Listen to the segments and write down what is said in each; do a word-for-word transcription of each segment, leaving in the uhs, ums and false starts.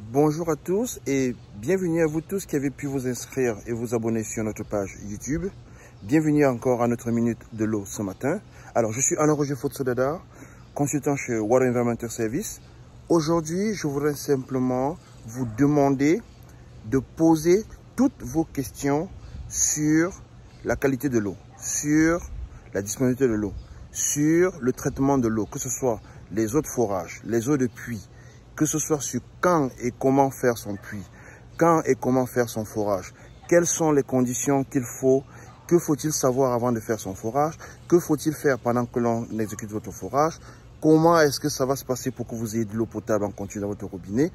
Bonjour à tous et bienvenue à vous tous qui avez pu vous inscrire et vous abonner sur notre page YouTube. Bienvenue encore à notre minute de l'eau ce matin. Alors, je suis Alain-Roger Fotsodada, consultant chez Water Environmental Service. Aujourd'hui, je voudrais simplement vous demander de poser toutes vos questions sur la qualité de l'eau, sur la disponibilité de l'eau, sur le traitement de l'eau, que ce soit les eaux de forage, les eaux de puits, que ce soit sur quand et comment faire son puits, quand et comment faire son forage, quelles sont les conditions qu'il faut, que faut-il savoir avant de faire son forage, que faut-il faire pendant que l'on exécute votre forage, comment est-ce que ça va se passer pour que vous ayez de l'eau potable en continu dans votre robinet.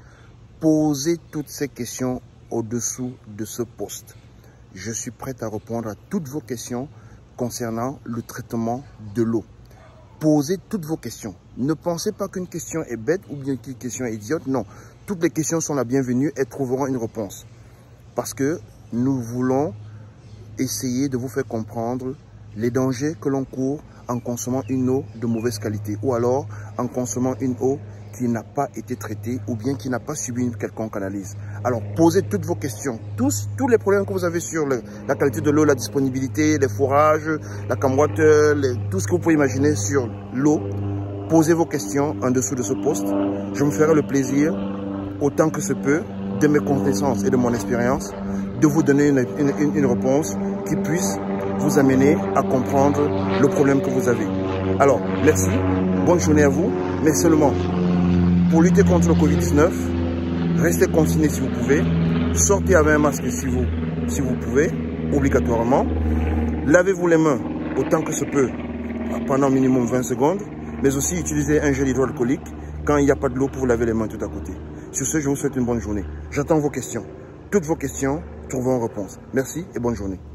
Posez toutes ces questions au-dessous de ce post. Je suis prêt à répondre à toutes vos questions concernant le traitement de l'eau. Posez toutes vos questions. Ne pensez pas qu'une question est bête ou bien qu'une question est idiote. Non, toutes les questions sont la bienvenue et trouveront une réponse. Parce que nous voulons essayer de vous faire comprendre les dangers que l'on court en consommant une eau de mauvaise qualité ou alors en consommant une eau qui n'a pas été traitée ou bien qui n'a pas subi une quelconque analyse. Alors, posez toutes vos questions. Tous, tous les problèmes que vous avez sur le, la qualité de l'eau, la disponibilité, les forages, la camwater, les, tout ce que vous pouvez imaginer sur l'eau, posez vos questions en dessous de ce post. Je me ferai le plaisir, autant que se peut, de mes connaissances et de mon expérience, de vous donner une, une, une, une réponse qui puisse vous amener à comprendre le problème que vous avez. Alors, merci, bonne journée à vous, mais seulement pour lutter contre le Covid dix-neuf, restez confinés si vous pouvez, sortez avec un masque si vous, si vous pouvez, obligatoirement, lavez-vous les mains autant que se peut pendant minimum vingt secondes, mais aussi utilisez un gel hydroalcoolique quand il n'y a pas de l'eau pour vous laver les mains tout à côté. Sur ce, je vous souhaite une bonne journée. J'attends vos questions. Toutes vos questions trouveront réponse. Merci et bonne journée.